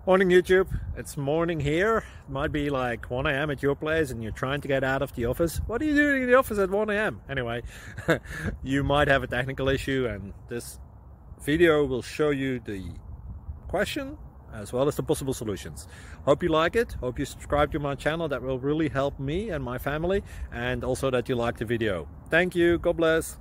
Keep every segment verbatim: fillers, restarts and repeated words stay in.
Morning YouTube, it's morning here. It might be like one A M at your place and you're trying to get out of the office. What are you doing in the office at one A M? Anyway, you might have a technical issue and this video will show you the question as well as the possible solutions. Hope you like it, hope you subscribe to my channel. That will really help me and my family, and also that you like the video. Thank you, God bless.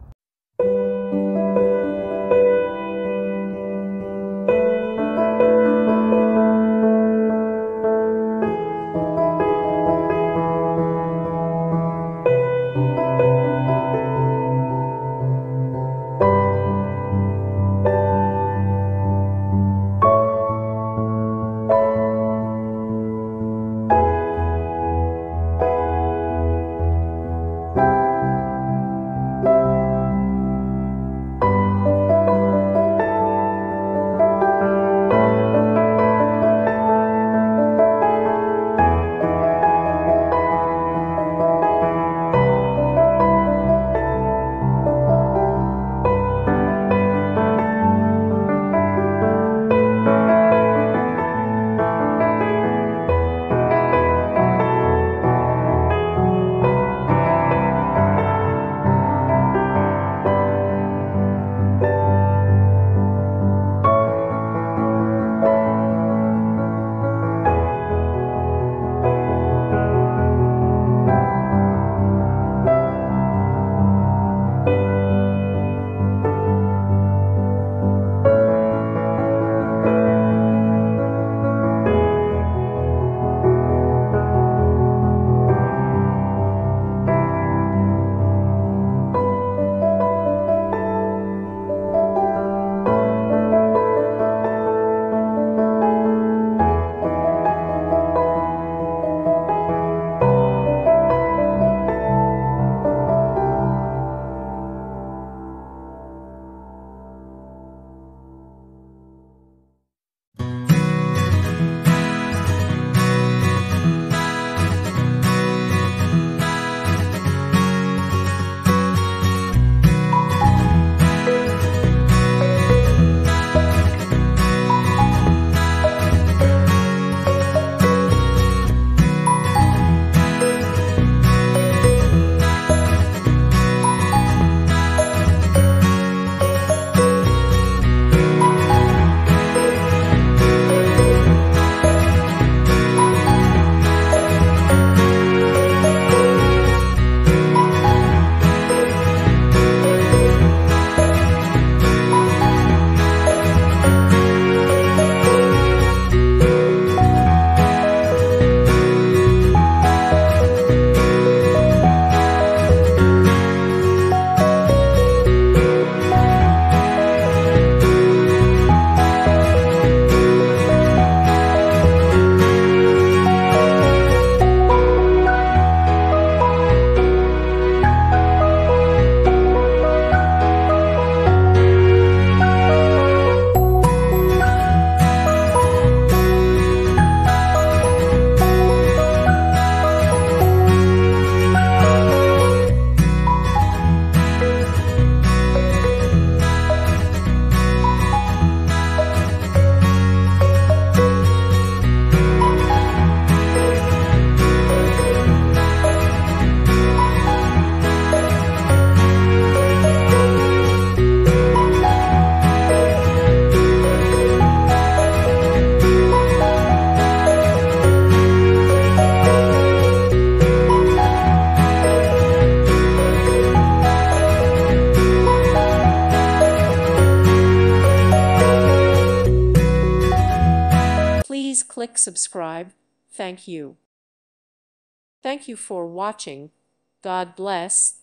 Please click subscribe. Thank you. Thank you for watching. God bless.